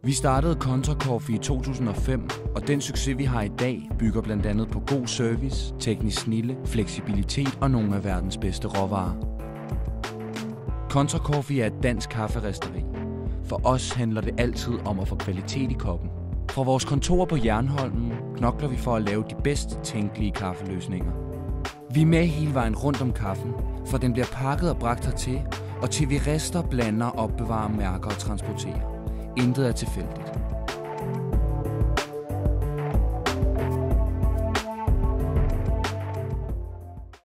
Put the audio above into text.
Vi startede Kontra i 2005, og den succes, vi har i dag, bygger blandt andet på god service, teknisk snilde, fleksibilitet og nogle af verdens bedste råvarer. Kontra er et dansk kafferisteri. For os handler det altid om at få kvalitet i koppen. Fra vores kontor på Jernholmen knokler vi for at lave de bedst tænkelige kaffeløsninger. Vi er med hele vejen rundt om kaffen, for den bliver pakket og bragt hertil, og til vi rister, blander, opbevarer, mærker og transporterer. Intet er tilfældigt.